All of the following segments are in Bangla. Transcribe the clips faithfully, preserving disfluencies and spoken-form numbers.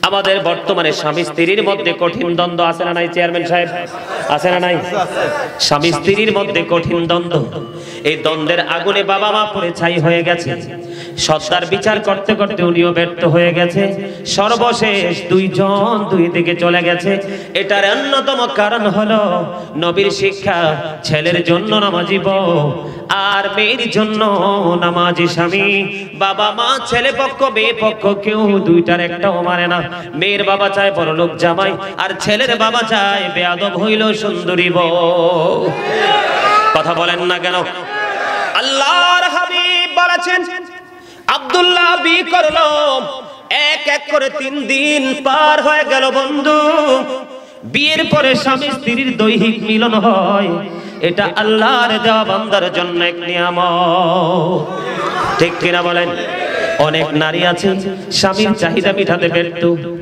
আমাদের বর্তমানে স্বামী স্ত্রীর মধ্যে কঠিন দ্বন্দ্ব আছে না নাই চেয়ারম্যান সাহেব? আছে না নাই? স্বামী স্ত্রীর মধ্যে কঠিন দ্বন্দ্ব, এই দ্বন্দ্বের আগুনে বাবা মা পুড়ে ছাই হয়ে গেছে। সত্তার বিচার করতে করতে উনিও ব্যর্থ হয়ে গেছে। সর্বশেষ দুইজন দুই দিকে চলে গেছে। এটার অন্যতম কারণ হলো নবীর শিক্ষা, ছেলের জন্য নামাজি বউ আর মেয়ের জন্য নামাজি স্বামী। বাবা মা ছেলে পক্ষ মেয়ে পক্ষ কেউ দুইটার একটাও মানে না। মেয়ের বাবা চায় বড়লোক জামাই, আর ছেলের বাবা চায় বেয়াদব হইল সুন্দরী বউ। কথা বলেন না কেন? আল্লাহর হাবিব বলেছেন, আব্দুল্লাহ বিয়ে করলো, এক এক করে তিন দিন পার হয়ে গেল বন্ধু। বিয়ের পরে স্বামী স্ত্রীর দৈহিক মিলন হয়, এটা আল্লাহর দেওয়া বান্দার জন্য এক নিয়ামত। ঠিক কিনা বলেন? অনেক নারী আছে স্বামীর চাহিদা মিটাতে ব্যর্থ,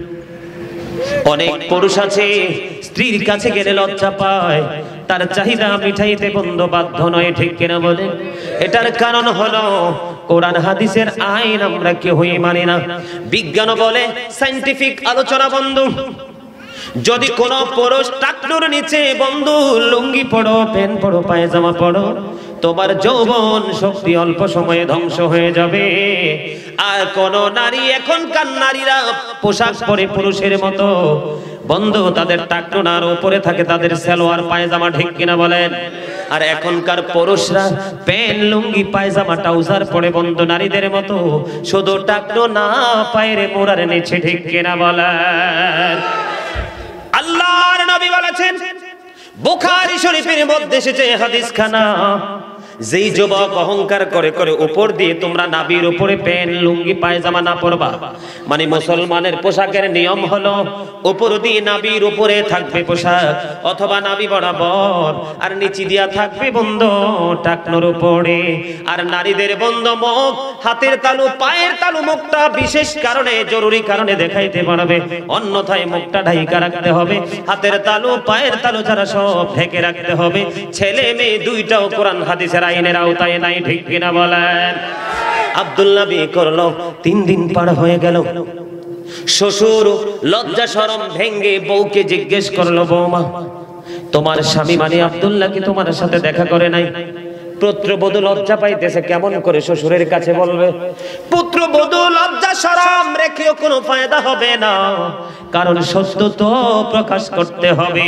অনেক পুরুষ আছে স্ত্রীর কাছে গেলে লজ্জা পায়, তার চাহিদা মিটাইতে বন্ধু বাধ্য নয়। ঠিক কিনা বলেন? এটার কারণ হলো কোরআন হাদিসের আইন আমরা কেউই মানি না। বিজ্ঞান বলে, সায়েন্টিফিক আলোচনা বন্ধু, যদি কোন পুরুষ টাকনুর নিচে বন্ধু লুঙ্গি পড়ো, প্যান্ট পড়ো, পায়জামা পড়ো, তোমার যৌবন শক্তি অল্প সময়ে ধ্বংস হয়ে যাবে। আর কোন নারী, এখনকার নারীরা পোশাক পরে পুরুষের মতো বন্ধু, তাদের টাকনুর উপরে থাকে তাদের সালোয়ার পায়জামা। ঠিক কিনা বলেন? আর এখনকার পুরুষরা প্যান্ট লুঙ্গি পায়জামা ট্রাউজার পরে বন্ধু নারীদের মতো, শুধু টাকনু না পায়ের মোড়ার নিচে। ঠিক কিনা বলেন? আল্লাহর নবী বলেছেন, বুখারী শরীফের মধ্যে এসেছে হাদিস খানা, যেই যুবক অহংকার করে করে উপর দিয়ে তোমরা নাভির উপরে প্যান্ট লুঙ্গি পায়জামা না পরবা, মানে মুসলমানের পোশাকের নিয়ম হলো উপর দিয়ে নাভির উপরে থাকবে পোশাক, অথবা নাভি বরাবর, আর নিচে দিয়া থাকবে বন্ধ টাকনোর উপরে। আর নারীদের বন্ধ মুখ, হাতের তালু, পায়ের তালু, মুখটা বিশেষ কারণে, জরুরি কারণে দেখাইতে পারবে, অন্যথায় মুখটা ঢাইকা রাখতে হবে। হাতের তালু, পায়ের তালু যারা সব ঢেকে রাখতে হবে। ছেলে মেয়ে দুইটাও কোরআন হাদিসের আইনের আওতায় নাই। ঠিক কিনা বলেন? আব্দুল্লাহ বিয়ে করলো, তিন দিন পার হয়ে গেল। শ্বশুর লজ্জা শরম ভেঙ্গে বউকে জিজ্ঞেস করলো, বৌমা তোমার স্বামী মানে আব্দুল্লাহ কি তোমার সাথে দেখা করে নাই? পুত্রবধূ লজ্জা পাইতেছে, কেমন করে শ্বশুরের কাছে বলবে? পুত্রবধূ লজ্জা শরম রেখেও কোনো ফায়দা হবে না, কারণ সত্য তো প্রকাশ করতে হবে।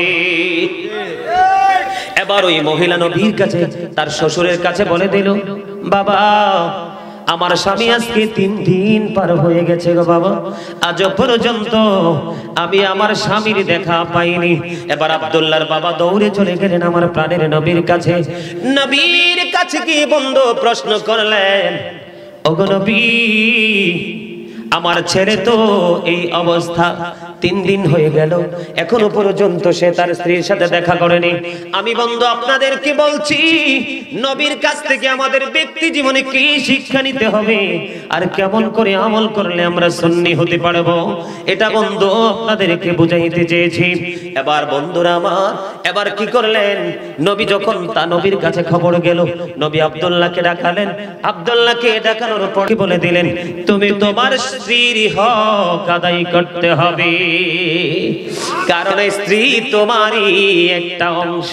এবার ওই মহিলা নবীর কাছে, তার শ্বশুরের কাছে বলে দিল, বাবা আমার স্বামী আজকে তিন দিন পার হয়ে গেছে গো বাবা, আজও পর্যন্ত আমি আমার স্বামীর দেখা পাইনি। এবার আব্দুল্লাহর বাবা দৌড়ে চলে গেলেন আমার প্রাণের নবীর কাছে। নবীর কাছে কি বন্ধু প্রশ্ন করলেন, ওগো নবী আমার ছেলে তো এই অবস্থা, তিন দিন হয়ে গেল, এখনো পর্যন্ত সে তার স্ত্রীর সাথে দেখা করেনি। আমি বন্ধু আপনাদেরকে বলছি, নবীর কাছ থেকে আমাদের ব্যক্তি জীবনে কি শিক্ষা নিতে হবে, আর কেমন করে আমল করলে আমরা সুন্নি হতে পারবো, এটা বন্ধু আপনাদেরকে বুঝাইতে চেয়েছি। এবার বন্ধুরা আমার, এবার কি করলেন, নবী যখন তা নবীর কাছে খবর গেল, নবী আব্দুল্লাহকে ডাকালেন। আব্দুল্লাহকে ডাকানোর পর কি বলে দিলেন, তুমি তোমার স্ত্রীর হক আদায় করতে হবে, কারণ স্ত্রী তোমারই একটা অংশ।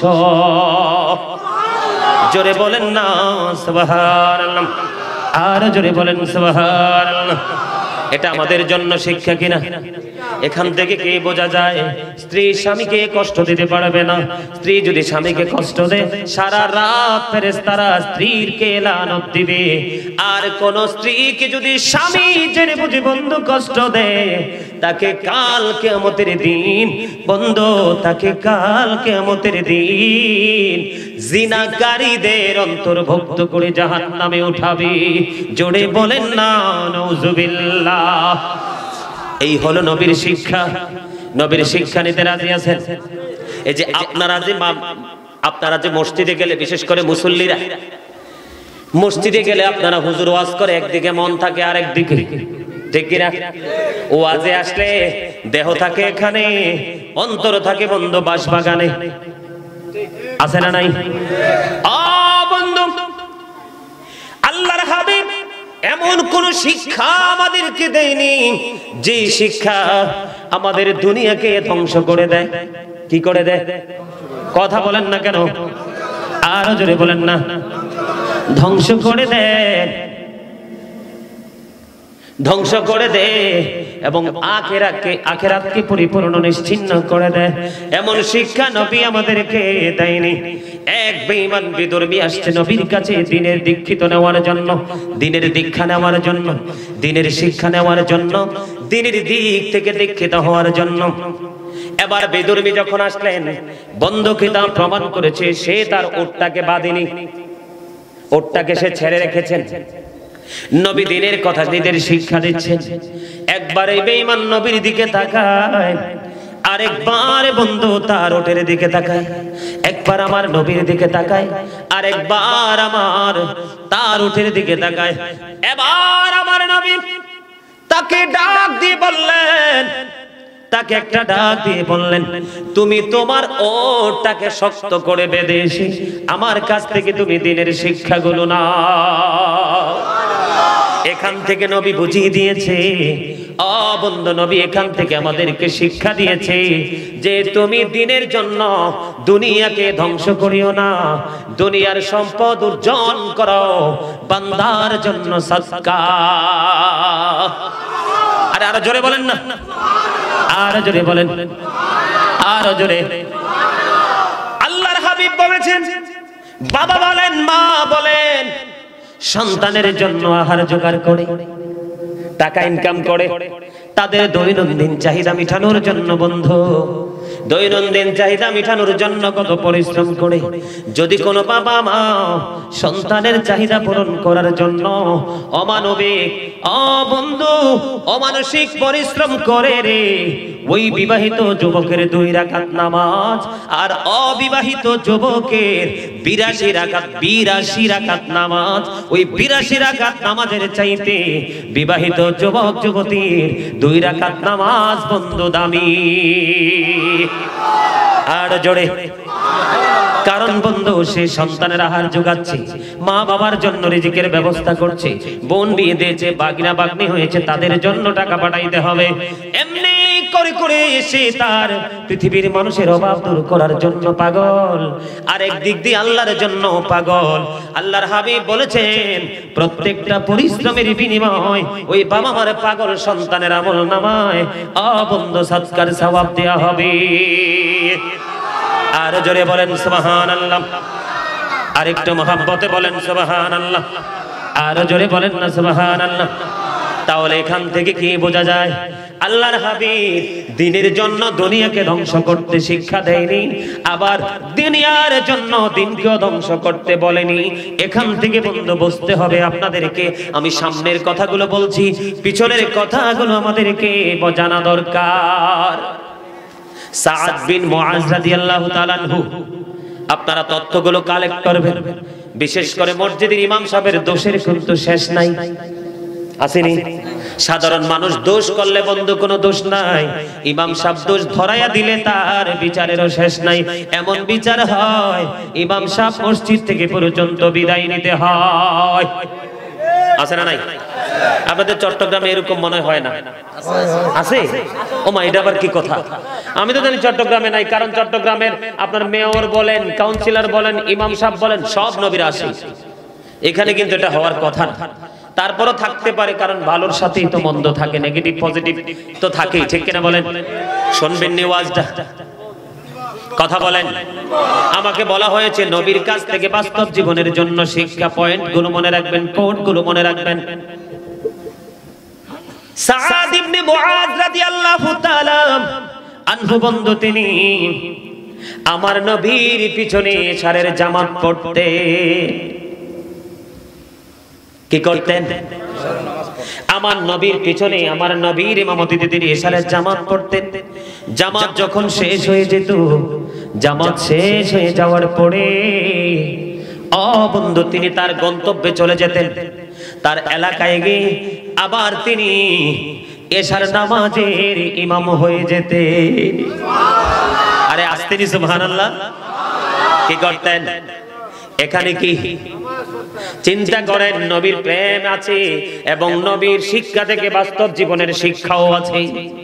জোরে বলেন না সুবহানাল্লাহ, আর জোরে বলেন সুবহানাল্লাহ। এটা আমাদের জন্য শিক্ষা কিনা? এখান থেকে কি বোঝা যায়, স্ত্রী স্বামীকে কষ্ট দিতে পারবে না। স্ত্রী যদি স্বামীকে কষ্ট দেয়, সারা রাত ফেরেশতারা স্ত্রীকে লানত দিবে। আর কোন স্ত্রীকে যদি স্বামী জেনে বুঝে বন্ধু কষ্ট দেয়, তাকে কাল কিয়ামতের দিন বন্ধু, তাকে কাল কিয়ামতের দিন জিনাকারীদের অন্তর্ভুক্ত করে জাহান্নামে উঠাবে। জোরে বলেন না নাউজুবিল্লাহ। এই হলো নবীর শিক্ষা। নবীর শিক্ষা নিতে রাজি আছেন? এই যে আপনারা যে আপনারা যে মসজিদে গেলে, বিশেষ করে মুসল্লিরা মসজিদে গেলে আপনারা হুজুর ওয়াজ করে, একদিকে মন থাকে আর একদিকে, ঠিক কিনা? ওয়াজে আসলে দেহ থাকে এখানে, অন্তর থাকে বন্ধু বাঁশবাগানে। আছে না নাই? আ বন্ধু, আল্লাহর হাবিব এমন কোন শিক্ষা আমাদেরকে দেয়নি যে শিক্ষা আমাদের দুনিয়াকে ধ্বংস করে দেয়। কি করে দেয়? কথা বলেন না কেন? আরো জোরে বলেন না। ধ্বংস করে দেয়, ধ্বংস করে দেয় এবং আখিরাতকে আখিরাতকে পরিপূর্ণ নিশ্চিহ্ন করে দেয়। এমন শিক্ষা নবী আমাদেরকে দেয়নি। এক বেঈমান বিধর্মী আসছে নবীর কাছে দ্বীনের দীক্ষিত নেওয়ার জন্য, দ্বীনের দীক্ষা নেওয়ার জন্য, দ্বীনের শিক্ষা নেওয়ার জন্য, দ্বীনের দিক থেকে দীক্ষিত হওয়ার জন্য। এবার বিধর্মী যখন আসলেন, বন্ধ কিতাব প্রমাণ করেছে সে তার উটটাকে বাঁধেনি, উটটাকে সে ছেড়ে রেখেছেন। নবী দ্বীনের কথা, দ্বীনের শিক্ষা দিচ্ছেন। একবার এই বেঈমান নবীর দিকে তাকায়, আরেকবার বন্ধু তার ওটের দিকে তাকায়। একবার আমার নবীর দিকে তাকায়, আরেকবার আমার তার ওটের দিকে তাকায়। এবার আমার নবী তাকে ডাক দিয়ে বললেন, তাকে একটা ডাক দিয়ে বললেন, তুমি তোমার ওটটাকে শক্ত করে বেঁধে এসে আমার কাছ থেকে তুমি দ্বীনের শিক্ষাগুলো নাও। এখান থেকে নবী বুঝিয়ে দিয়েছে, ও বন্ধু, নবী এখান থেকে আমাদেরকে শিক্ষা দিয়েছে যে তুমি দ্বীনের জন্য দুনিয়াকে ধ্বংস করিও না, দুনিয়ার সম্পদ অর্জন করো বান্দার জন্য সদকা। আরে আরো জোরে বলেন না, আরো জোরে বলেন, আরো জোরে। আল্লাহর হাবিব বলেছেন, বাবা বলেন, মা বলেন, সন্তানের জন্য আহার জোগাড় করে, টাকা ইনকাম করে, তাদের দৈনন্দিন চাহিদা মিটানোর জন্য বন্ধু, দৈনন্দিন চাহিদা মিটানোর জন্য কত পরিশ্রম করে। যদি কোনো বাবা মা সন্তানের চাহিদা পূরণ করার জন্য অমানবিক, অবন্ধু, অমানসিক পরিশ্রম করে রে, ওই বিবাহিত যুবকের দুই রাকাত নামাজ আর অবিবাহিত যুবকের বিরাশি রাকাত বিরাশি রাকাত নামাজ, ওই বিরাশি রাকাত নামাজের চাইতে বিবাহিত যুবক যুবতীর দুই রাকাত নামাজ বন্ধু দামি। আর জোরে, কারণ বন্ধু সে সন্তানের আহার যোগাচ্ছে, মা বাবার জন্য রিজিকের ব্যবস্থা করছে, বোন বিয়ে দিয়েছে, বাগনা বাগনি হয়েছে, তাদের জন্য টাকা পাঠাইতে হবে। এমনি করে করে এসে তার পৃথিবীর মানুষের অভাব দূর করার জন্য পাগল, আর একদিক দিয়ে আল্লাহর জন্য পাগল। আল্লাহর হাবিব বলেছেন, প্রত্যেকটা পরিশ্রমের বিনিময় ওই বাবা মার পাগল সন্তানের আমল নামায় অবন্ধ সৎকার সওয়াব দেয়া হবে। আর জোরে বলেন সুবহানাল্লাহ, আরেকটু মহব্বতে বলেন সুবহানাল্লাহ, আর জোরে বলেন না সুবহানাল্লাহ। তাহলে এখান থেকে কি বোঝা যায়? আল্লাহর হাবিব দ্বীনের জন্য দুনিয়াকে ধ্বংস করতে শিক্ষা দেয়নি, আবার দুনিয়ার জন্য দ্বীনকেও ধ্বংস করতে বলেনি। এখান থেকে বন্ধু বুঝতে হবে আপনাদেরকে, আমি সামনের কথাগুলো বলছি, পিছনের কথাগুলো আমাদেরকে জানা দরকার। সাদ বিন মুআজ রাদিয়াল্লাহু তাআলা আনহু, আপনারা তথ্যগুলো কালেক্ট করবেন। বিশেষ করে মসজিদের ইমাম সাহেবের দোষের কিন্তু শেষ নাই, আসেনি? সাধারণ মানুষ দোষ করলে বন্ধু কোনো দোষ নাই, ইমাম সাহেব দোষ ধরাইয়া দিলে তার বিচারেরও শেষ নাই। এমন বিচার হয় ইমাম সাহেব মসজিদ থেকে পর্যন্ত বিদায় নিতে হয়। আছে না নাই? আপনাদের চট্টগ্রামে এরকম মনে হয় না? আছে? ও মা, এটা আবার কি কথা? আমি তো জানি চট্টগ্রামে নাই, কারণ চট্টগ্রামের আপনার মেয়র বলেন, কাউন্সিলর বলেন, ইমাম সাহেব বলেন, সব নবীর আসে। এখানে কিন্তু এটা হওয়ার কথা না। তারপরও থাকতে পারে, কারণ ভালোর সাথেই তো মন্দ থাকে, নেগেটিভ পজিটিভ তো থাকেই, ঠিক কিনা বলেন? শুনবেন নিওয়াজটা, কথা বলেন। আমাকে বলা হয়েছে নবীর কাছ থেকে বাস্তব জীবনের জন্য শিক্ষা, পয়েন্ট গুলো মনে রাখবেন, কোড গুলো মনে রাখবেন। সাদ ইবনে মুআজ রাদিয়াল্লাহু তাআলা আনহু বন্ধু, তিনি আমার নবীর পিছনে সারের জামাত পড়তে কি করতেন? আমার নবীর পিছনে, আমার নবীর ইমামতিতে তিনি এশারের জামাত পড়তেন। জামাত যখন শেষ হয়ে যেত, জামাত শেষ হয়ে যাওয়ার পরে ও বন্ধু তিনি তার গন্তব্যে চলে যেতেন, তার এলাকায় গিয়ে আবার তিনি এশার নামাজের ইমাম হয়ে যেতেন। আরে আসতেনি সুবহানাল্লাহ। কি করতেন? এখানে কি চিন্তা করেন, নবীর প্রেম আছে এবং নবীর শিক্ষা থেকে বাস্তব জীবনের শিক্ষাও আছে।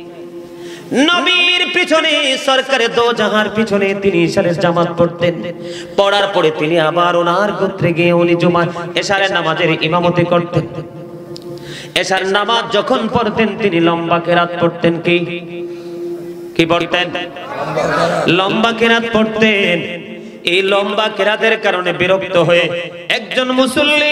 নবীর পিছনে সরকারে দো জাহার পিছনে তিনি ইশারের জামাত পড়তেন, পড়ার পরে তিনি আবার ওনার গোত্রে গিয়ে উনি জুমা এশারের নামাজের ইমামতি করতেন। এশার নামাজ যখন পড়তেন তিনি লম্বা কেরাত পড়তেন। কি কি পড়তেন? লম্বা কেরাত পড়তেন। এই লম্বা কেরাতের কারণে বিরক্ত হয়ে একজন মুসল্লি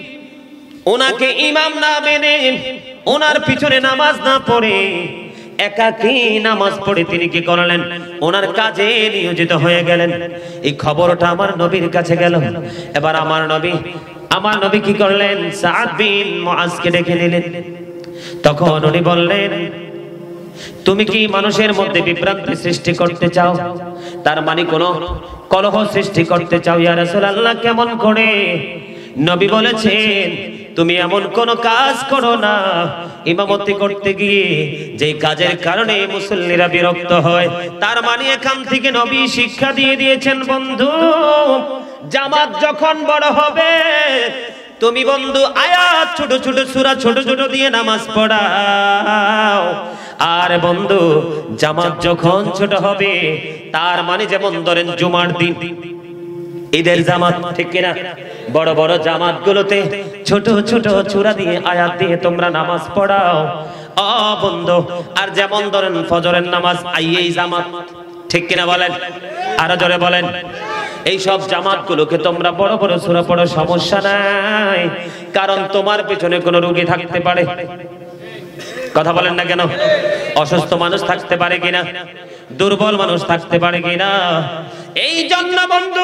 ওনাকে ইমাম না মেনে ওনার পিছনে নামাজ না পড়ে একাকী নামাজ পড়ে তিনি কি করলেন? ওনার কাজে নিয়োজিত হয়ে গেলেন। এই খবরটা আমার নবীর কাছে গেল। এবার আমার নবী আমার নবী কি করলেন? সাদ বিন মুআজকে ডেকে নিলেন। তখন উনি বললেন, তুমি কি মানুষের মধ্যে বিভ্রান্তি সৃষ্টি করতে চাও? তার মানে কোন কলহ সৃষ্টি করতে চাও? ইয়া রাসূলুল্লাহ, কেমন করে? নবী বলেছেন, তুমি এমন কোন কাজ করো না ইমামতি করতে গিয়ে যে কাজের কারণে মুসল্লিরা বিরক্ত হয়। তার মানে এখান থেকে নবী শিক্ষা দিয়ে দিয়েছেন, বন্ধু জামাত যখন বড় হবে তুমি বন্ধু আয়াত ছোট ছোট সূরা ছোট ছোট দিয়ে নামাজ পড়াও। আর বন্ধু জামাত যখন ছোট হবে তার মানে যেমন ধরেন জুমার দিন ঈদের জামাত, ঠিক কিনা? বড় বড় জামাত গুলোতে ছোট ছোট সূরা দিয়ে আয়াত দিয়ে তোমরা নামাজ পড়াও ও বন্ধু। আর যেমন ধরেন ফজরের নামাজ আইয়েই জামাত, ঠিক কিনা বলেন? আরো জোরে বলেন। এই সব জামাত গুলোকে তোমরা বড় বড় সূরা পড়ো, সমস্যা নাই, কারণ তোমার পেছনে কোনো রোগী থাকতে পারে। কথা বলেন না কেন? অসুস্থ মানুষ থাকতে পারে কিনা? দুর্বল মানুষ থাকতে পারে কিনা? এই জন্য বন্ধু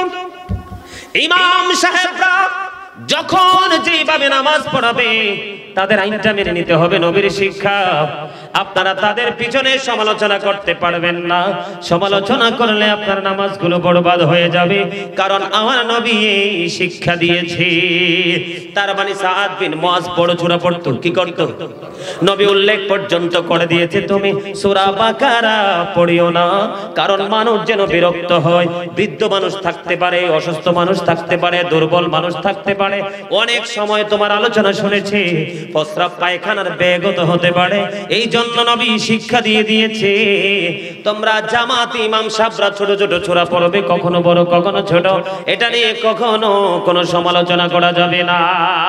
ইমাম সাহেবরা যখন যেভাবে নামাজ পড়াবে তাদের আইনটা মেনে নিতে হবে, নবীর শিক্ষা। আপনারা তাদের পিছনে সমালোচনা করতে পারবেন না। সমালোচনা করলে আপনার নামাজগুলো বরবাদ হয়ে যাবে, কারণ আমার নবী এই শিক্ষা দিয়েছে। তার মানে সাদ বিন মুআজ বড় সূরা পড়তো, কি করত? নবী উল্লেখ পর্যন্ত করে দিয়েছে, তুমি সূরা বাকারা পড়িও না, কারণ মানুষ যেন বিরক্ত হয়। বৃদ্ধ মানুষ থাকতে পারে, অসুস্থ মানুষ থাকতে পারে, দুর্বল মানুষ থাকতে পারে। অনেক সময় তোমার আলোচনা শুনেছি প্রস্রাব পায়খানার ব্যাগত হতে পারে। এই জন্য নবী শিক্ষা দিয়ে দিয়েছে, তোমরা জামাত ইমাম সাহেবরা ছোট ছোট সূরা পড়বে, কখনো বড় কখনো ছোট, এটা নিয়ে কখনো কোনো সমালোচনা করা যাবে না।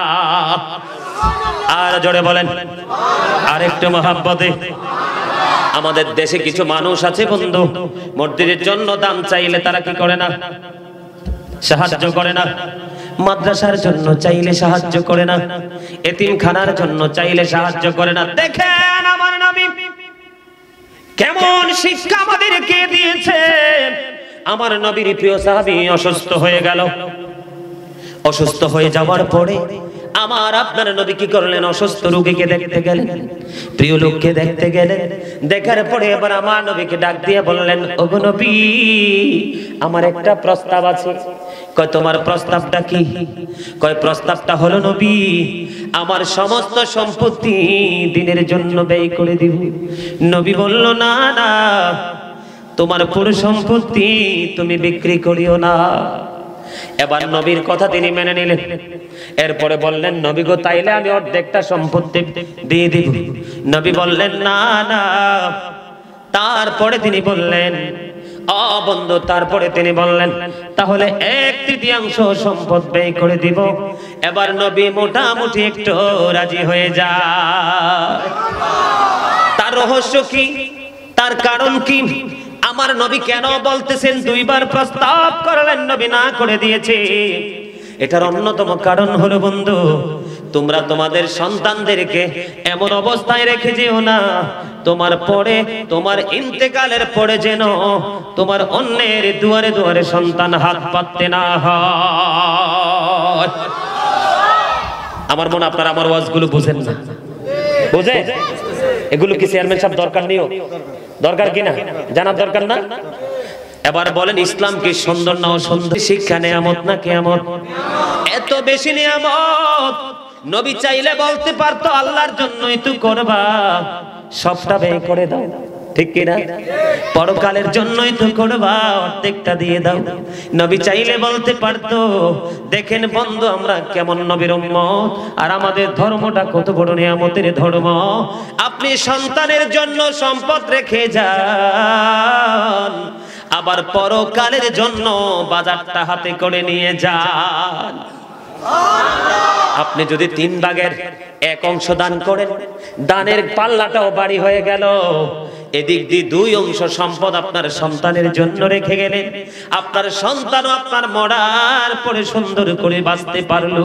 আর জোরে বলেন আর একটু মহাব্বতে। আমাদের দেশে কিছু মানুষ আছে বন্ধু, মসজিদের জন্য দান চাইলে তারা কি করে না? সাহায্য করে না। মাদ্রাসার জন্য চাইলে সাহায্য করে না, এতিমখানার জন্য চাইলে সাহায্য করে না। দেখেন আমার নবী কেমন শিক্ষা আমাদেরকে দিয়েছে। আমার নবীর প্রিয় সাহাবী অসুস্থ হয়ে গেল। অসুস্থ হয়ে যাওয়ার পরে আমার আপনার নবী কি করলেন? অসুস্থ রোগীকে দেখতে গেলেন, প্রিয় লোককে দেখতে গেলেন। দেখার পরে এবার আমার নবীকে ডাক দিয়ে বললেন, ওগো নবী, আমার একটা প্রস্তাব আছে। কয় তোমার প্রস্তাবটা কি? কয় প্রস্তাবটা হলো নবী, আমার সমস্ত সম্পত্তি দ্বীনের জন্য ব্যয় করে দিব। নবী বলল, না না, তোমার পুরো সম্পত্তি তুমি বিক্রি করিও না। এবার নবীর কথা তিনি মেনে নিলেন। এরপরে বললেন, নবী গো, তাইলে আমি অর্ধেকটা সম্পত্তি দিয়ে দিব। নবী বললেন, না না। তারপরে তিনি বললেন, ও বন্ধু, তারপরে তিনি বললেন, তাহলে এক তৃতীয়াংশ সম্পদ ব্যয় করে দিব। এবার নবী মোটামুটি একটু রাজি হয়ে যায়। তার রহস্য কি? তার কারণ কি? আমার নবী কেন বলতেছেন? দুইবার প্রস্তাব করলেন, নবী না করে দিয়েছে। এটার অন্যতম কারণ হলো বন্ধু, তোমরা তোমাদের সন্তানদেরকে এমন অবস্থায় রেখে যেও না, তোমার পরে তোমার ইন্তেকালের পরে যেন তোমার অন্যের দুয়ারে দুয়ারে সন্তান হাত পাততে না হয়। আমার মনে আপনারা আমার ওয়াজগুলো বুঝেন না, বুঝে? এগুলো কি চেয়ারম্যান সাহেব দরকার নিও? দরকার কিনা জানার দরকার না? এবার বলেন, ইসলাম কি সুন্দর না অসুন্দর? শিক্ষা নিয়ামত না কিয়ামত? এত বেশি নিয়ামত। নবী চাইলে বলতে পারতো, আল্লাহর জন্যই তো করবা, সবটা ব্যয় করে দাও, ঠিক কি না? পরকালের জন্যই তো করবা, অর্ধেকটা দিয়ে দাও। নবী চাইলে বলতে পারতো, দেখেন বন্ধু আমরা কেমন নবীর উম্মত, আর আমাদের ধর্মটা কত বড় নিয়ামতের ধর্ম। আপনি সন্তানের জন্য সম্পদ রেখে যান, আবার পরকালের জন্য বাজারটা হাতে করে নিয়ে যান। আপনি যদি তিন ভাগের এক অংশ দান করেন, দানের পাল্লাটাও বাড়ি হয়ে গেল। এদিক দিয়ে দুই অংশ সম্পদ আপনার সন্তানের জন্য রেখে গেলেন, আপনার সন্তানও আপনার মরার পরে সুন্দর করে বাঁচতে পারলো।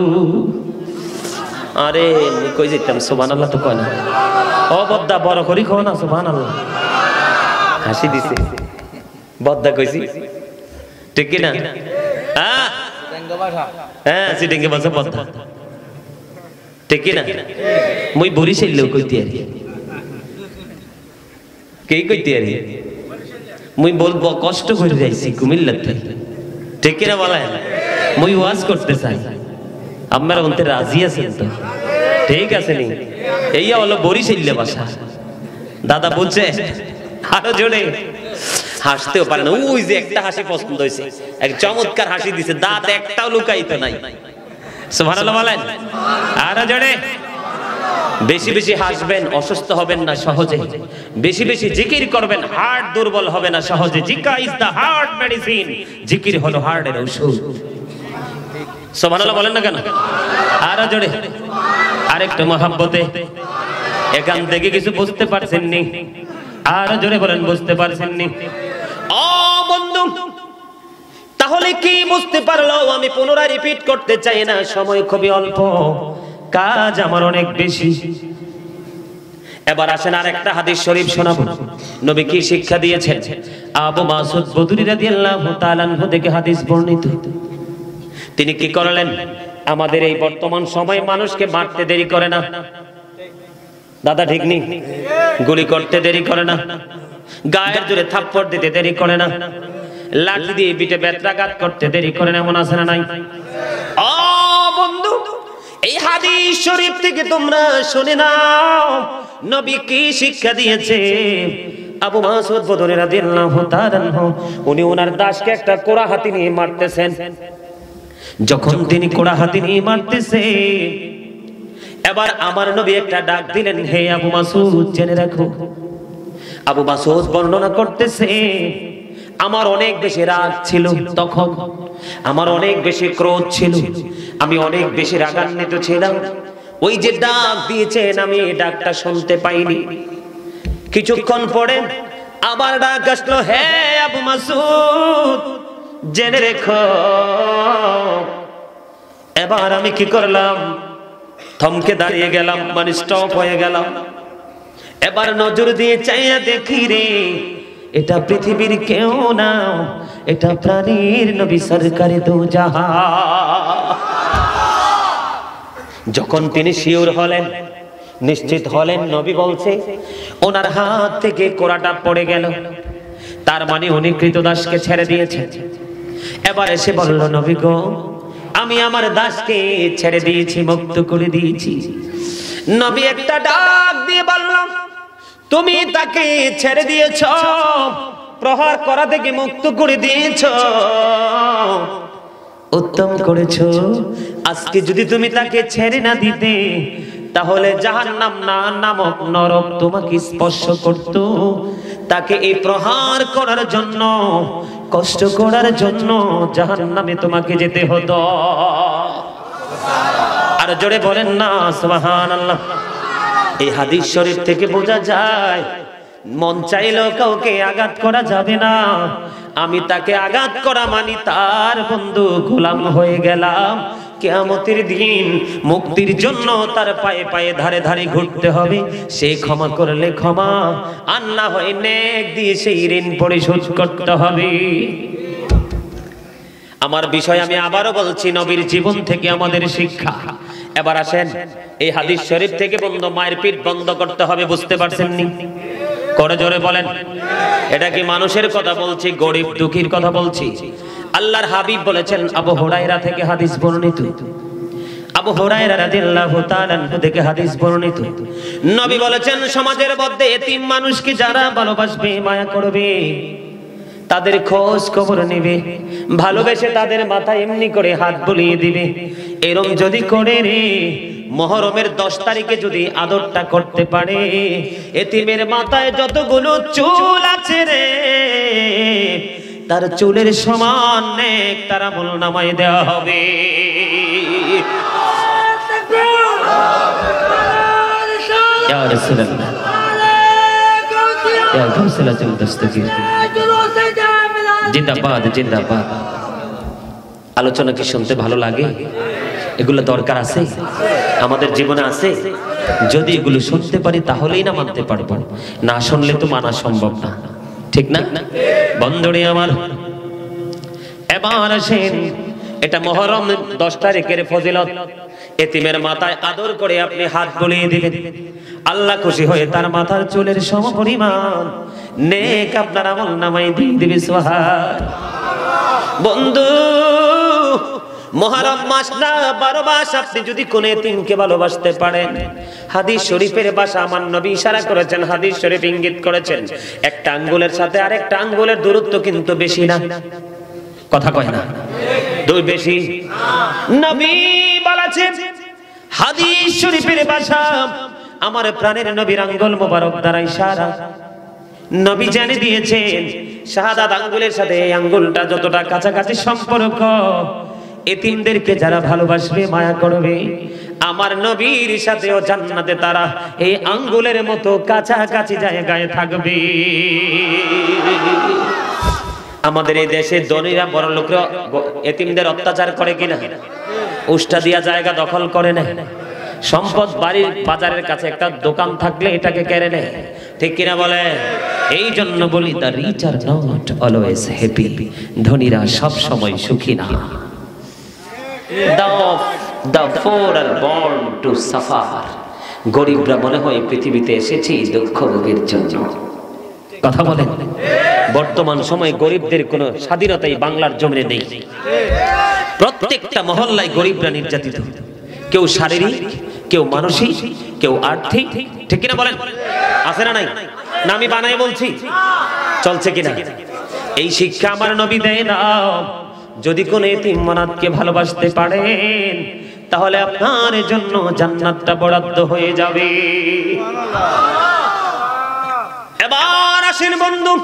আরে কই যেতাম, সুবহানাল্লাহ তো কয় না, ও বদ্দা বড় করি কো না সুবহানাল্লাহ। হাসি দিছে, বদ্দা কইছি ঠিক কি না? হ্যাঁ হ্যাঁ সিটিংকে বসে বদ্দা ঠিক কি না? মুই বরিশাল লোক কইতে আরি, কে কইতে আরি? মুই বলবো কষ্ট করে যাইছি কুমিল্লাতে, ঠিক কি না বলেন? মুই ওয়াজ করতে চাই, আপনারা বলতে রাজি আছেন তো? ঠিক আছে নি? এই হলো বরিশাল ভাষা। দাদা বলছে আরো জোরে হাসতেও পারে না। ওই যে একটা হাসি পছন্দ হয়েছে, এক চমৎকার হাসি দিছে, দাঁত একটাও লুকাইতো নাই। সুবহানাল্লাহ বলেন আরো জোরে। বেশি বেশি হাসবেন, অসুস্থ হবেন না সহজে। বেশি বেশি জিকির করবেন, হার্ট দুর্বল হবে না সহজে। জিকা ইজ দা হার্ট মেডিসিন, জিকির হলো হার্টের ঔষধ। সুবহানাল্লাহ বলেন না কেন? আরো জোরে, আরেকটু মহব্বতে। এখান থেকে কিছু বুঝতে পারছেন নি? আরো জোরে বলেন, বুঝতে পারছেন নি? ও বন্ধু, তাহলে কি বুঝতে পারলো? আমি পুনরায় রিপিট করতে চাই না, সময় খুবই অল্প, কাজ আমার অনেক বেশি। এবার আসেন আরেকটা হাদিস শরীফ শোনাবো। নবী কি শিক্ষা দিয়েছেন? আবু মাসউদ বদরি রাদিয়াল্লাহু তাআলা আনহু থেকে হাদিস বর্ণিত। তিনি কি করলেন? আমাদের এই বর্তমান সময় মানুষকে মারতে দেরি করে না, দাদা ঠিক নেই? গুলি করতে দেরি করে না, গায়ের জোরে থাপ্পড় দিতে দেরি করে না, লাঠি দিয়ে পিঠে বেত্রাঘাত করতে দেরি করে না, এমন আছে না নাই? ও বন্ধু, এই হাদিস শরীফ থেকে তোমরা শুনে নাও নবী কি শিক্ষা দিয়েছে। আবু মাসউদ বদরি রাদিয়াল্লাহু তাআলা আনহু, উনি ওনার দাসকে একটা কোড়া হাতি নিয়ে মারতেছেন। যখন তিনি কোড়া হাতি নিয়ে মারতেছে, এবার আমার নবী একটা ডাক দিলেন, হে আবু মাসউদ জেনে রাখো। আবু মাসউদ বর্ণনা করতেছে, আমার অনেক বেশি রাগ ছিল তখন, আমার অনেক বেশি ক্রোধ ছিল, আমি অনেক বেশি রাগান্বিত ছিলাম। ওই যে ডাক দিয়েছেন আমি এই ডাকটা শুনতে পাইনি। কিছুক্ষণ পরে আবার ডাক আসলো, হে আবু মাসউদ জেনে রেখো। এবার আমি কি করলাম? থমকে দাঁড়িয়ে গেলাম, মানে স্টপ হয়ে গেলাম। এবার নজর দিয়ে চাইয়া দেখি রে, এটা পৃথিবীর কেউ না, এটা প্রাণীর নবী সরকারে দো জাহান। যখন তিনি শিওর হলেন, নিশ্চিত হলেন নবী বলছে, ওনার হাত থেকে কোড়াটা পড়ে গেল, তার মানে উনি কৃতদাসকে ছেড়ে দিয়েছেন। এবার এসে বলল, নবী গো, আমি আমার দাসকে ছেড়ে দিয়েছি, মুক্ত করে দিয়েছি। নবী একটা ডাক দিয়ে বললাম, তুমি তাকে ছেড়ে দিয়েছ, প্রহার করা থেকে মুক্ত করে দিয়েছ, উত্তম করেছো। আজকে যদি তুমি তাকে ছেড়ে না দিতে, তাহলে জাহান্নাম না নামক নরক তোমাকে স্পর্শ করত। তাকে এই প্রহার করার জন্য, কষ্ট করার জন্য জাহান্নামে তোমাকে যেতে হতো। আর জোরে বলেন না সুবহানাল্লাহ। এই হাদিস শরীফ থেকে বোঝা যায়, মন চাইলেও কাউকে আঘাত করা যাবে না। আমি তাকে আঘাত করা মানি তার বন্ধু গোলাম হয়ে গেলাম। কিয়ামতের দিন মুক্তির জন্য তার পায়ে পায়ে ধারে ধারে ঘুরতে হবে। সে ক্ষমা করলে ক্ষমা, আর না হয় নেক দিয়ে সেই ঋণ পরিশোধ করতে হবে। আমার বিষয় আমি আবারও বলছি, নবীর জীবন থেকে আমাদের শিক্ষা। এবার আসেন এই হাদিস শরীফ থেকে বন্ধ মায়ের পিঠ বন্ধ করতে হবে, বুঝতে পারছেন নি? করে জোরে বলেন। এটা কি মানুষের কথা বলছি, গরিব দুঃখীর কথা বলছি? আল্লাহর হাবিব বলেছেন, আবু হুরায়রা থেকে হাদিস বর্ণিত, আবু হুরায়রা রাদিয়াল্লাহু তাআলা আনহু থেকে হাদিস বর্ণিত, নবী বলেছেন সমাজের মধ্যে এতিম মানুষকে যারা ভালোবাসবে, মায়া করবে, তাদের খোঁজ খবর নেবে, ভালোবেসে তাদের মাথায় এমনি করে হাত বুলিয়ে দিবে, এরম যদি করে রে, মুহররমের দশ তারিখে যদি আদরটা করতে পারে, এতিমের মাথায় যতগুলো চুল আছে রে, তার চুলের সমান নেক তার আমলনামায় দেওয়া হবে। ইয়া রাসূলুল্লাহ, ইয়া গাউসুল দস্তগীর, জিন্দাবাদ জিন্দাবাদ। আলোচনা কি শুনতে ভালো লাগে? এগুলো দরকার আছে আমাদের জীবনে, আছে। যদি এগুলো শুনতে পারি তাহলেই না মানতে পারবো, না শুনলে তো মানা সম্ভব না, ঠিক না? বন্ধুরে আমার, এবার আসেন, এটা মুহররম দশ তারিখের ফজিলত। এতিমের মাথায় আদর করে আপনি হাত বুলিয়ে দিবেন, আল্লাহ খুশি হয়ে তার মাথার চুলের সমপরিমাণ নেক আপনার আমলনামায় দিয়ে দিবে। সুবহান। বন্ধু, মুহররম মাস না বারো মাস আপনি যদি কোন এতিমকে ভালোবাসতে পারেন, হাদিস শরীফের ভাষা আমার নবী ইশারা করেছেন, হাদিস শরীফ ইঙ্গিত করেছেন, একটা আঙ্গুলের সাথে আরেকটা আঙ্গুলের দূরত্ব কিন্তু বেশি না, কথা কয় না, দুই বেশি। নবী বলেছেন, হাদিস শরীফের ভাষা আমার প্রাণের নবীর আঙ্গুল মোবারক দ্বারা ইশারা। নবী জানিয়ে দিয়েছেন শাহাদাত আঙ্গুলের সাথে এই আঙ্গুলটা যতটা কাছাকাছি সম্পর্ক, এতিমদেরকে যারা ভালোবাসবে, মায়া করবে, আমার নবীর সাথেও জান্নাতে তারা এই আঙ্গুলের মতো কাছাকাছি জায়গায় থাকবে। আমাদের এই দেশে ধনীরা বড় লোকরা এতিমদের অত্যাচার করে কিনা? উষ্টা দিয়া জায়গা দখল করে না, সম্পদ বাড়ির বাজারের কাছে একটা দোকান থাকলে এটাকে কেড়ে নেয়, ঠিক কিনা বলে? এই জন্য বলি, the rich are not always happy, ধনীরা সব সময় সুখী না। The poor are born to suffer, গরিবরা মনে হয় পৃথিবীতে এসেছে দুঃখ ভোগের জন্য, কথা বলেন। বর্তমান সময়ে গরিবদের কোনো স্বাধীনতাই বাংলার জমিনে নেই, প্রত্যেকটা মহল্লায় গরিবরা নির্যাতিত, কেউ শারীরিক, কেউ মানসিক, কেউ আর্থিক, ঠিক কিনা বলেন? আছে না নাই? না আমি বানাই বলছি? চলছে কিনা? এই শিক্ষা আমার নবী দেয় না। যদি কোন এতিম অনাথকে ভালোবাসতে পারেন, তাহলে আপনার জন্য জান্নাতটা বরাদ্দ হয়ে যাবে। এবার আসেন বন্ধু,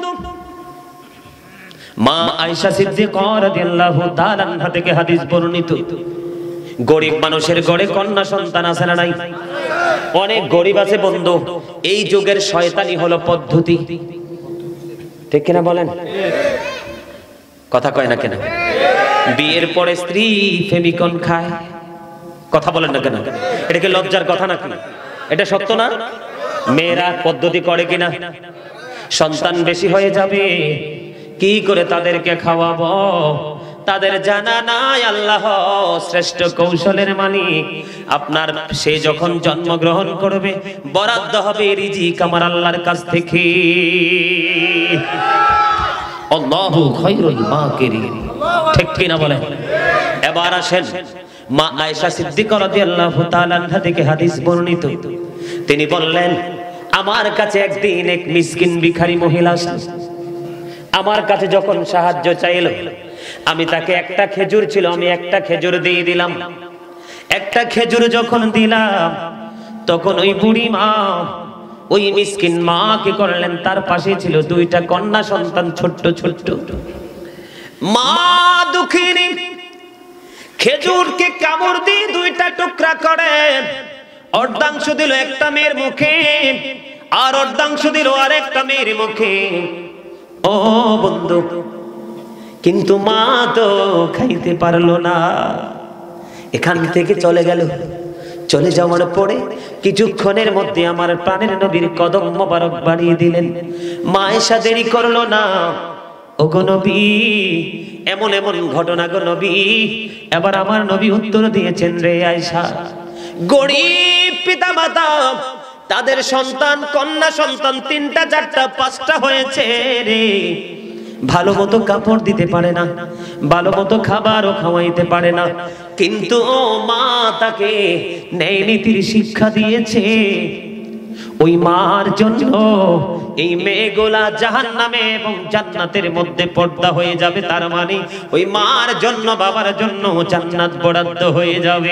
মা আয়েশা সিদ্দিকা রাদিয়াল্লাহু তাআলা আনহা থেকে হাদিস বর্ণিত, গরিব মানুষের ঘরে কন্যা সন্তান আছে না নাই? অনেক গরিব আছে বন্ধু, এই যুগের শয়তানি হলো পদ্ধতি, ঠিক কিনা বলেন? কথা কয় না কেন? বিয়ের পরে স্ত্রী ফেমিকন খায়, কথা বলেন না কেন? এটা কি লজ্জার কথা নাকি? এটা সত্য না? মেয়েরা পদ্ধতি করে কিনা? সন্তান বেশি হয়ে যাবে, কি করে তাদেরকে খাওয়াবো? তাদের জানা নাই আল্লাহ শ্রেষ্ঠ কৌশলের মালিক। আপনার সে যখন জন্মগ্রহণ করবে, বরাদ্দ হবে রিজিক আমার আল্লাহর কাছ থেকে। আল্লাহু খায়রুল মাকিরিন, ঠিক কি না বলেন? এবার আসেন, মা আয়েশা সিদ্দিকা রাদিয়াল্লাহু তাআলা আনহা থেকে হাদিস বর্ণিত, তিনি বললেন, আমার কাছে একদিন এক মিসকিন ভিখারি মহিলা আমার কাছে যখন সাহায্য চাইল, আমি তাকে একটা খেজুর ছিল, আমি একটা খেজুর দিয়ে দিলাম। একটা খেজুর যখন দিলাম, তখন ওই বুড়ি মা, ওই মিসকিন মা কি করলেন, তার পাশে ছিল দুইটা কন্যা সন্তান, ছোট্ট ছোট্ট। মা দুঃখিনী খেজুরকে কামড় দিয়ে দুইটা টুকরা করে অর্ধাংশ দিল একটা মেয়ের মুখে, আর অর্ধাংশ দিল আর একটা মেয়ের মুখে। ও বন্ধু, কিন্তু মা তো খাইতে পারলো না, এখান থেকে চলে গেল। চলে যাওয়ার পরে কিছুক্ষণের মধ্যে আমার প্রাণের নবীর কদম মোবারক বাড়িয়ে দিলেন। মা আয়েশা দেরি করলো না, ওগো নবী, এমন এমন ঘটনা গো নবী। এবার আমার নবী উত্তর দিয়েছেন, রে আয়েশা, গরিব পিতা মাতা তাদের সন্তান, কন্যা সন্তান তিনটা চারটা পাঁচটা হয়েছে রে, ভালো মতো কাপড় দিতে পারে না, ভালো মতো খাবারও খাওয়াইতে পারে না, কিন্তু ও মা তাকে ন্যায় নীতির শিক্ষা দিয়েছে। ওই মার জন্য এই মেয়েগুলা জাহান্নামে এবং জান্নাতের মধ্যে পর্দা হয়ে যাবে। তার মানে ওই মার জন্য বাবার জন্য জান্নাত বরাদ্দ হয়ে যাবে।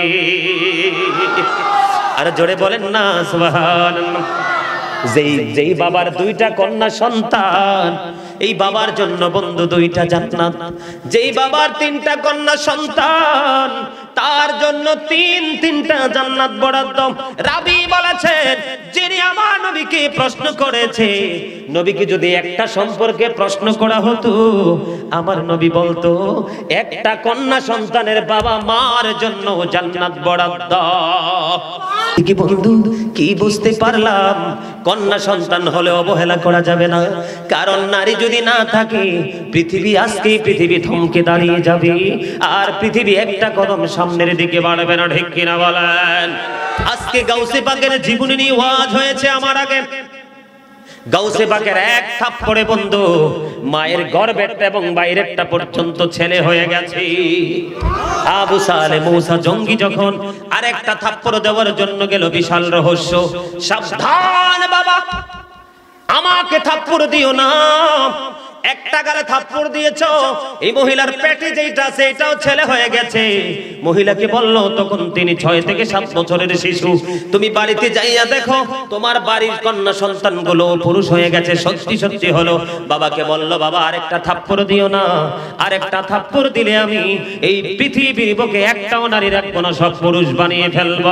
আর জোরে বলেন না সুবহানাল্লাহ। যেই যেই বাবার দুইটা কন্যা সন্তান, এই বাবার জন্য বন্ধু দুইটা জান্নাত। যেই বাবার তিনটা কন্যা সন্তান, তার জন্য তিন তিনটা জান্নাত বরাদ্দ। রাবি বলেছেন, যিনি আমার নবীকে প্রশ্ন করেছে, নবীকে যদি একটা সম্পর্কে প্রশ্ন করা হতো, আমার নবী বলতো একটা কন্যা সন্তানের বাবা মার জন্য জান্নাত বরাদ্দ। কি বন্ধু, কি বুঝতে পারলাম? কন্যা সন্তান হলে অবহেলা করা যাবে না, কারণ নারী যদি না থাকে পৃথিবী আজকে পৃথিবী থমকে দাঁড়িয়ে যাবে, আর পৃথিবী একটা কদম সামনের দিকে বাড়বে না। ঠিক কিনা বলেন? আজকে গাউসে পাকের জীবনী নিয়ে ওয়াজ হয়েছে আমার আগে। গাউসে পাকের এক থাপ্পড়ে বন্ধু মায়ের গর্ভেরটা এবং বাইরেরটা পর্যন্ত ছেলে হয়ে গেছে। আবু সালে মুসা জঙ্গি যখন আরেকটা থাপ্পড় দেওয়ার জন্য গেল, বিশাল রহস্য। সাবধান বাবা, আমাকে থাপ্পড় দিও না। একটা গালে থাপ্পড় দিয়েছো, এই মহিলার পেটে যেটা আছে এটাও ছেলে হয়ে গেছে। মহিলাকে বলল, তখন তিনি ছয় থেকে সাত বছরের শিশু, তুমি বাড়িতে যাইয়া দেখো তোমার বাড়ির কন্যা সন্তানগুলো পুরুষ হয়ে গেছে। সত্যি সত্যি হলো। বাবাকে বলল, বাবা আরেকটা থাপ্পড় দিও না, আরেকটা থাপ্পড় দিলে আমি এই পৃথিবীর বুকে একটাও নারী রাখবো না, সব পুরুষ বানিয়ে ফেলবো।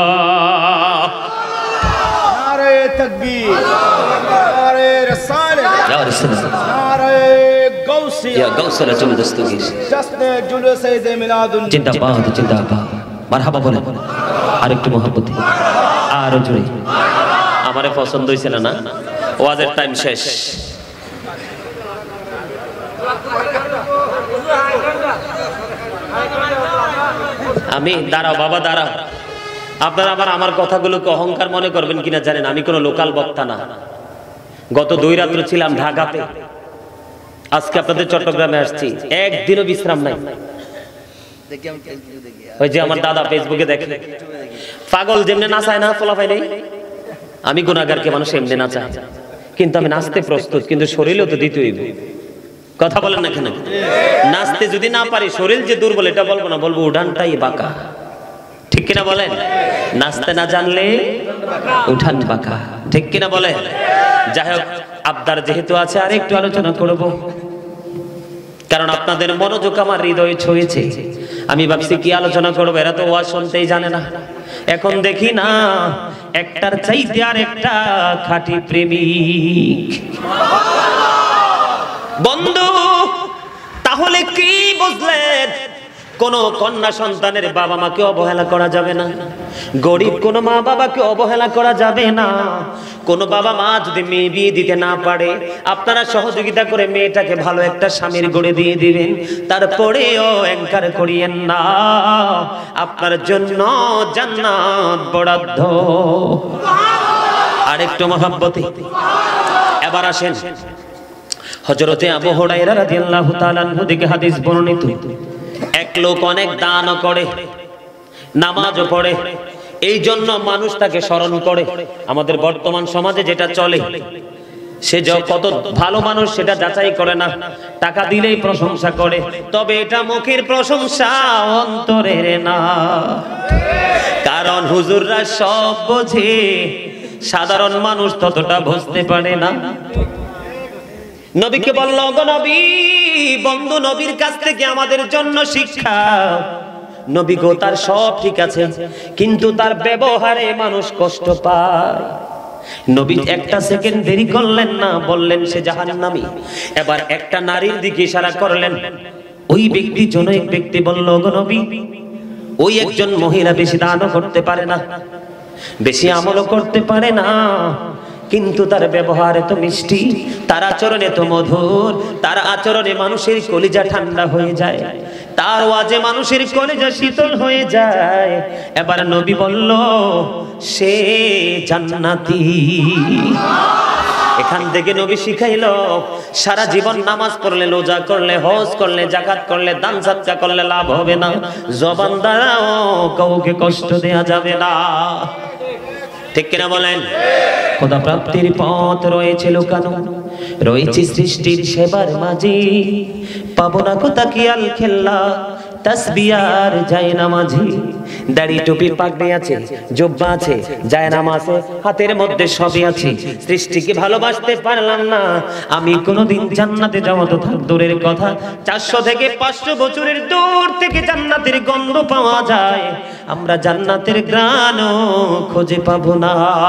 নারে তাকবীর, নারে রিসালাত, ইয়া রাসূলুল্লাহ, নারে গাউসি, ইয়া গাউসুল দস্তগীর, জশ্নে জুলুসে ঈদ মিলাদুন, জিন্দাবাদ জিন্দাবাদ, মারহাবা বলেন। আরেকটু মহব্বতে, আর জোরে। আমারে পছন্দ হইছিল না, ওয়াজের টাইম শেষ। আমি দাঁড়াও বাবা দাঁড়াও। আপনারা আবার আমার কথাগুলোকে অহংকার মনে করবেন কিনা জানেন, আমি কোনো লোকাল বক্তা না। গত দুই রাত্র ছিলাম ঢাকাতে, আজকে আপনাদের চট্টগ্রামে আসছি, একদিনও বিশ্রাম নাই। ওই যে আমার দাদা ফেসবুকে দেখে, পাগল যেমনি নাচায় না ফলাফাই নেই, আমি গুনাহগারকে মানুষ এমনি নাচায়, কিন্তু আমি নাচতে প্রস্তুত, কিন্তু শরীরও তো দিতে হইব। কথা বলেন না কেন? নাচতে যদি না পারি, শরীর যে দুর্বল এটা বলবো না, বলবো উঠানটাই বাঁকা। ঠিক কিনা বলেন? নাচতে না জানলে উঠান বাঁকা। ঠিক কিনা বলেন? যাই হোক, আবদার যেহেতু আছে আর একটু আলোচনা করব, কারণ আপনাদের মনোযোগ আমার হৃদয়ে ছুঁয়েছে। আমি ভাবছি কি আলোচনা করবো, এরা তো ওয়াজ শুনতেই জানে না। এখন দেখি না, একটার চাইতে আর একটা খাঁটি প্রেমিক। বন্ধু, তাহলে কি বুঝলেন? কোন কন্যা সন্তানের বাবা মাকে অবহেলা করা যাবে না, গরিব কোন মা বাবাকে অবহেলা করা যাবে না। কোন বাবা মা যদি মেয়ে বিয়ে দিতে না পারে, আপনারা সহযোগিতা করে মেয়েটাকে ভালো একটা স্বামীর গড়ে দিয়ে দিবেন, তারপরেও অহংকার করিয়েন না, আপনার জন্য জান্নাত বরাদ্দ। আরেকটু মহব্বতে এবার আসেন, হযরতে আবু হুরায়রা রাদিয়াল্লাহু তাআলা আনহু থেকে হাদিস বর্ণিত, এক লোক অনেক দান করে, নামাজও পড়ে, এই জন্য মানুষ তাকে স্মরণ করে। আমাদের বর্তমান সমাজে যেটা চলে, সে যে কত ভালো মানুষ সেটা যাচাই করে না, টাকা দিলেই প্রশংসা করে, তবে এটা মুখের প্রশংসা, অন্তরের না। কারণ হুজুররা সব বোঝে, সাধারণ মানুষ ততটা বুঝতে পারে না। নবীকে বলল, গো নবী, বন্ধু নবীর কাছ থেকে আমাদের জন্য শিক্ষা। নবী গো, তার সব ঠিক আছে, কিন্তু তার ব্যবহারে মানুষ কষ্ট পায়। নবী একটা সেকেন্ড দেরি করলেন না, বললেন সে জাহান্নামী। এবার একটা নারীর দিকে ইশারা করলেন, ওই ব্যক্তি জন এক ব্যক্তি বলল, গো নবী, ওই একজন মহিলা বেশি দানও করতে পারে না, বেশি আমলও করতে পারে না, কিন্তু তার ব্যবহার এত মিষ্টি, তার আচরণ এত মধুর, তার আচরণে মানুষের কলিজা ঠান্ডা হয়ে যায়, তার ওয়াজে মানুষের কলিজা শীতল হয়ে যায়। এবার নবী বলল, সে জান্নাতি। এখান থেকে নবী শিখাইলো সারা জীবন নামাজ পড়লে, রোজা করলে, হজ করলে, যাকাত করলে, দান সদকা করলে লাভ হবে না, জবান দ্বারাও কাউকে কষ্ট দেয়া যাবে না। ঠিক কিনা বলেন? খোদা প্রাপ্তির পথ রয়েছে লুকানো, রয়েছে সৃষ্টির সেবার মাঝে, পাবো না কোথা কিয়াল খেল্লা তাসবিয়ার যায় নামাজি। দাড়ি টুপি পাগড়ি আছে, জুব্বা আছে, যায় নামাজে হাতের মধ্যে সবই আছে, সৃষ্টিকে ভালোবাসতে পারলাম না আমি কোনোদিন জান্নাতে যাওয়া তো থাক দূরের কথা, চারশো থেকে পাঁচশো বছরের দূর থেকে জান্নাতের গন্ধ পাওয়া যায়, আমরা জান্নাতের ঘ্রাণও খুঁজে পাবো না।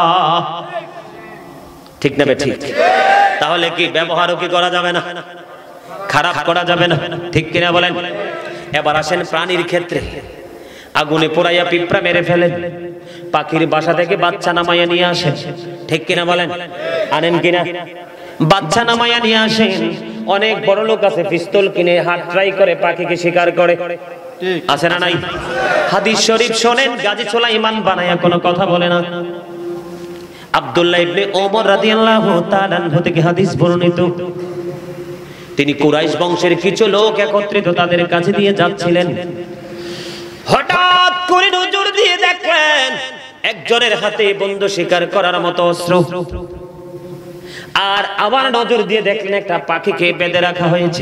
ঠিক না বে ঠিক? তাহলে কি ব্যবহারও কি করা যাবে না, খারাপ করা যাবে না? ঠিক কিনা বলেন? এবার আসেন প্রাণীর ক্ষেত্রে। আগুনে পোড়াইয়া পিঁপড়া মেরে ফেলেন, পাখির বাসা থেকে বাচ্চা নামাইয়া নিয়ে আসেন। ঠিক কিনা বলেন? আনেন কিনা? বাচ্চা নামাইয়া নিয়ে আসেন। অনেক বড় লোক আছে পিস্তল কিনে হাত ট্রাই করে পাখিকে শিকার করে, আছে না নাই? হাদিস শরীফ শোনেন, গাজী সুলাইমান বানায়া কোনো কথা বলে না। আব্দুল্লাহ ইবনে ওমর রাদিয়াল্লাহু তাআলা আনহু থেকে হাদিস বর্ণিত, তিনি কুরাইশ বংশের কিছু লোক একত্রিত তাদের কাছে দিয়ে যাচ্ছিলেন, হঠাৎ করে নজর দিয়ে দেখলেন একজনের হাতে বন্দুক শিকার করার মতো অস্ত্র, আর আবার নজর দিয়ে দেখলেন একটা পাখিকে বেঁধে রাখা হয়েছে।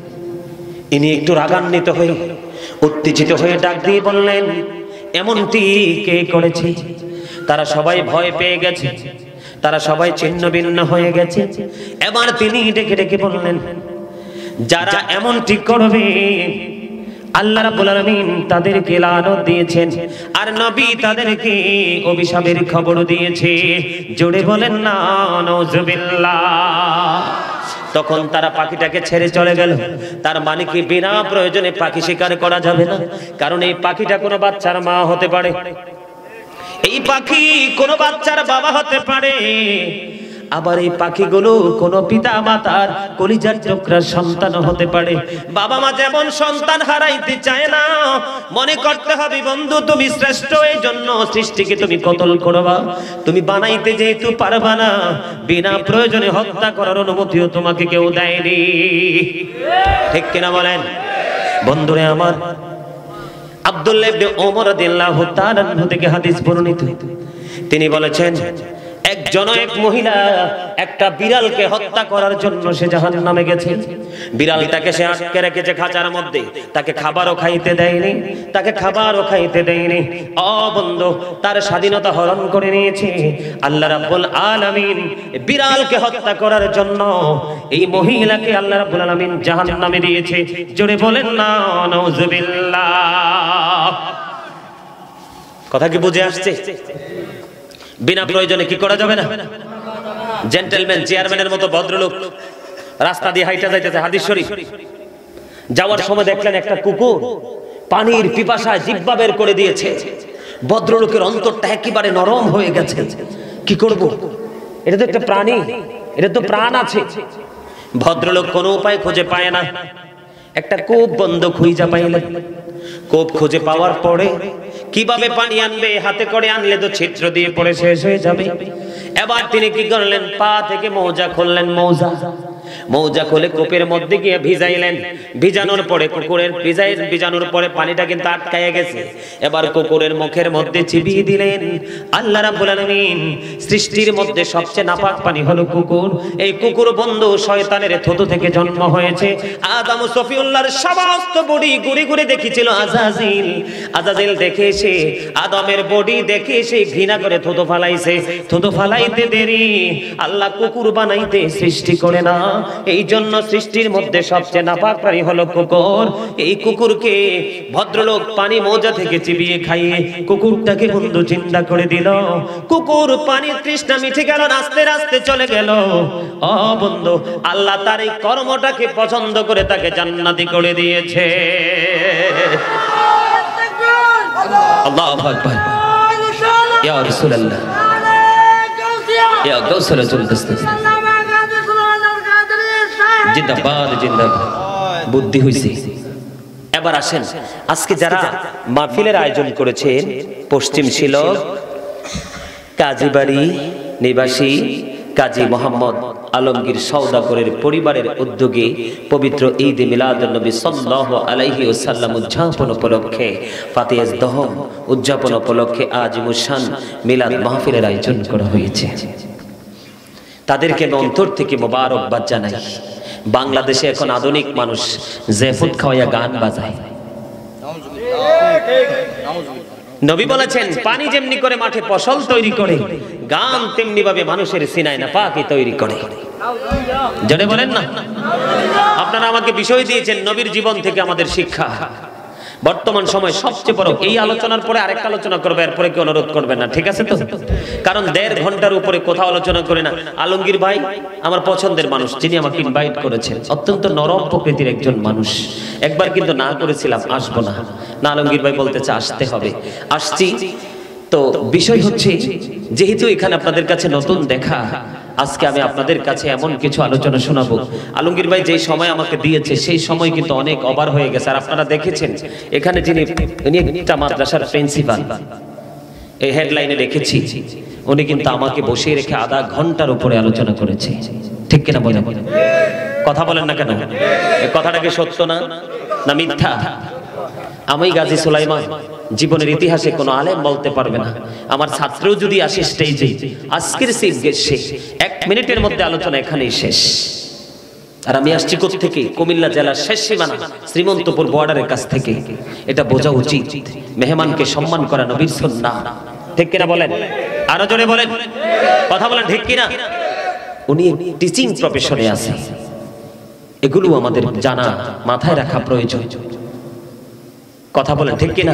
ইনি একটু রাগান্বিত হয়ে উত্তেজিত হয়ে ডাক দিয়ে বললেন, এমনটি কে করেছে? তারা সবাই ভয় পেয়ে গেছে, তারা সবাই ছিন্ন ভিন্ন হয়ে গেছে। এবার তিনি ডেকে ডেকে বললেন, যারা এমনটি করবে আল্লাহ রাব্বুল আলামিন তাদেরকে লানত দিয়েছেন, আর নবী তাদেরকে অভিশাপের খবর দিয়েছে। জোরে বলেন না নাউজুবিল্লাহ। তখন তারা পাখিটাকে ছেড়ে চলে গেল। তার মানে কি বিনা প্রয়োজনে পাখি শিকার করা যাবে না, কারণ এই পাখিটা কোনো বাচ্চার মা হতে পারে, এই পাখি কোনো বাচ্চার বাবা হতে পারে, আবার এই পাখিগুলো কোনো পিতা মাতার কলিজার টুকরার সন্তান হতে পারে। বাবা মা যেমন সন্তান হারাইতে চায় না, মনে করতে হবে বন্ধু তুমি শ্রেষ্ঠ, এই জন্য সৃষ্টিকে তুমি কতল করবা, তুমি বানাইতে যেহেতু পারবা না, বিনা প্রয়োজনে হত্যা করার অনুমতিও তোমাকে কেউ দেয়নি। ঠিক কিনা বলেন? বন্ধুরে আমার, আব্দুল্লাহ ইবনে ওমর রাদিয়াল্লাহু তাআলা আনহু থেকে হাদিস বর্ণিত, তিনি বলেছেন একজন এক মহিলা একটা বিড়ালকে হত্যা করার জন্য সে জাহান্নামে গেছে। বিড়ালটাকে সে আটকে রেখেছে খাঁচার মধ্যে, তাকে খাবারও খাইতে দেয়নি, তাকে খাবারও খাইতে দেয়নি। ও বন্ধু, তার স্বাধীনতা হরণ করে নিয়েছে। আল্লাহ রাব্বুল আলামিন বিড়ালকে হত্যা করার জন্য এই মহিলাকে আল্লাহ রাব্বুল আলামিন জাহান্নামে দিয়েছে। জোরে বলেন না নাউজুবিল্লাহ। কথা কি বুঝে আসছে? বিনা প্রয়োজনে কি করা যাবে না? জেন্টলম্যান চেয়ারম্যানের মতো ভদ্রলোক রাস্তা দিয়ে হাইটা যাইতেছে, হাদিস শরীফ, যাওয়ার সময় দেখলেন একটা কুকুর পানির পিপাসায় জিহ্বা বের করে দিয়েছে। ভদ্রলোকের অন্তরটা একেবারে নরম হয়ে গেছে। কি করব? এটা তো একটা প্রাণী, এটা তো প্রাণ আছে। ভদ্রলোক কোনো উপায় খুঁজে পায় না, একটা কূপ বন্ধ খুঁজে পাইলেন। কূপ খুঁজে পাওয়ার পরে কিভাবে পানি আনবে? হাতে করে আনলে তো ছিদ্র দিয়ে পড়ে শেষ হয়ে যাবে। এবার তিনি কি করলেন? পা থেকে মৌজা খুললেন, মৌজা মৌজা খুলে কূপের মধ্যে গিয়ে ভিজাইলেন। ভিজানোর পরে কুকুরের ভিজাই ভিজানোর পরে পানিটা কিন্তু আটকায় গেছে। এবার কুকুরের মুখের মধ্যে চিবিয়ে দিলেন। আল্লাহ রাব্বুল আলামিন সৃষ্টির মধ্যে সবচেয়ে নাপাক পানি হলো কুকুর। এই কুকুর বন্ধু শয়তানের থুতু থেকে জন্ম হয়েছে। আদম সফিউল্লাহর সমস্ত বডি ঘুরে ঘুরে দেখেছিল আজাজিল। আজাজিল দেখে এসে আদমের বডি দেখে এসে ঘৃণা করে থুতু ফালাইছে। থুতু ফালাইতে দেরি, আল্লাহ কুকুর বানাইতে সৃষ্টি করে না। এই জন্য সৃষ্টির মধ্যে সবচেয়ে নাপাক প্রাণী হলো কুকুর। এই কুকুরকে ভদ্রলোক পানি মৌজা থেকে চিবিয়ে খাইয়ে কুকুরটাকে বন্ধু জিন্দা করে দিল। কুকুর পানির তৃষ্ণা মিটে গেল, আস্তে আস্তে চলে গেল। ও বন্ধু, আল্লাহ তার এই কর্মটাকে পছন্দ করে তাকে জান্নাতি করে দিয়েছে। আল্লাহু আকবার। ইয়া রাসূলুল্লাহ, ইয়া গাউসুল দস্তগীর, জিন্দাবাদ জিন্দাবাদ। বুদ্ধি হইছে। এবার আসেন, আজকে যারা মাহফিলের আয়োজন করেছেন পশ্চিম শিলং কাজীবাড়ি নিবাসী কাজী মোহাম্মদ আলমগীর সওদাগরের পরিবারের উদ্যোগে পবিত্র ঈদ মিলাদুন নবী সাল্লাল্লাহু আলাইহি ওয়াসাল্লাম উদযাপন উপলক্ষে ফাতিহাজ দহন উদযাপন উপলক্ষে আজ মুশান মিলাদ মাহফিলের আয়োজন করা হয়েছে। তাদেরকে অন্তর থেকে মোবারকবাদ জানাই। বাংলাদেশে এখন আধুনিক মানুষ জেফুত খাওয়া গান বাজায়। নবী বলেছেন পানি যেমনি করে মাঠে ফসল তৈরি করে, গান তেমনি ভাবে মানুষের সিনায় নাপাকি তৈরি করে। জনে বলেন না? আপনারা আমাকে বিষয় দিয়েছেন নবীর জীবন থেকে আমাদের শিক্ষা। বর্তমান সময় সবচেয়ে বড় এই আলোচনার পরে আরেকটা আলোচনা করবে, এরপরে কি অনুরোধ করবেন না? ঠিক আছে তো? কারণ দেড় ঘন্টার উপরে কোথাও আলোচনা করে না। আলমগীর ভাই আমার পছন্দের মানুষ, যিনি আমাকে ইনভাইট করেছেন, অত্যন্ত নরম প্রকৃতির একজন মানুষ। একবার কিন্তু না করেছিলাম আসবো না, না আলমগীর ভাই বলতেছে আসতে হবে, আসছি। তো বিষয় হচ্ছে যেহেতু এখানে আপনাদের কাছে নতুন দেখা, আজকে আমি আপনাদের কাছে এমন কিছু আলোচনা শোনাবো। আলমগীর ভাই যে সময় আমাকে দিয়েছে সেই সময় কিন্তু অনেক ওভার হয়ে গেছে। আর আপনারা দেখেছেন এখানে যিনি উনি একটা মাদ্রাসার প্রিন্সিপাল, এই হেডলাইনে দেখেছি, উনি কিন্তু আমাকে বসিয়ে রেখে আধা ঘন্টার উপরে আলোচনা করেছে। ঠিক কিনা বলেন? কথা বলেন না কেন? এই কথাটা কি সত্য না না মিথ্যা? আমি গাজী সুলাইমান জীবনের ইতিহাসে কোনো আলেম বলতে পারবে না, আমার ছাত্রও যদি আসে স্টেজে, আজকের চিফ গেস্ট শেষ, এক মিনিটের মধ্যে আলোচনা এখানেই শেষ। আর আমি আসছি কোথা থেকে? কুমিল্লা জেলার শেষ সীমানা শ্রীমন্তপুর বর্ডারের কাছ থেকে। এটা বোঝা উচিত, মেহমানকে সম্মান করা নবীর সুন্নাহ। ঠিক কিনা বলেন? আরো জোরে বলেন, কথা বলেন ঠিক কিনা? উনি টিচিং প্রফেশনে আছে, এগুলো আমাদের জানা মাথায় রাখা প্রয়োজন। কথা বলেন ঠিক কিনা?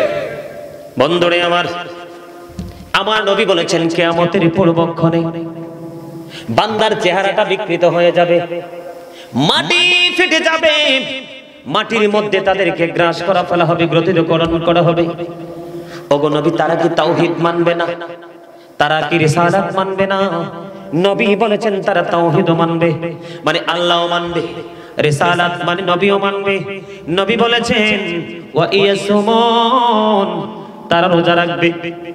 বন্ধুরে আমার, আমার নবী বলেছেন কিয়ামতের পূর্বক্ষণে বান্দার চেহারাটা বিকৃত হয়ে যাবে, মাটি ফেটে যাবে, মাটির মধ্যে তাদেরকে গ্রাস করা ফেলা হবে, গ্রথিতকরণ করা হবে। ওগো নবী, তারা কি তাওহীদ মানবে না? তারা কি রিসালাত মানবে না? নবী বলেছেন তারা তাওহীদও মানবে, মানে আল্লাহও মানবে, রিসালাত মানে নবীও মানবে। নবী বলেছেন ওয়া ইয়াসুমুন, তারা রোজা রাখবে,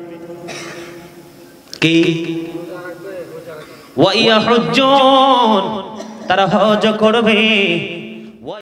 কি ওয়া ইয়াহুজ্জুন, তারা হজ করবে।